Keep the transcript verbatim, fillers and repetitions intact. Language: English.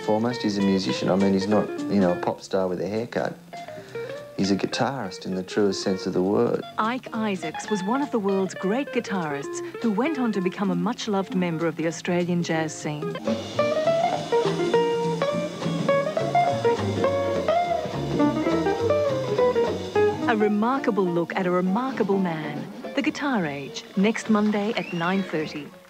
foremost. He's a musician. I mean, he's not, you know, a pop star with a haircut. He's a guitarist in the truest sense of the word. Ike Isaacs was one of the world's great guitarists who went on to become a much-loved member of the Australian jazz scene. A remarkable look at a remarkable man. The Guitar Age, next Monday at nine thirty.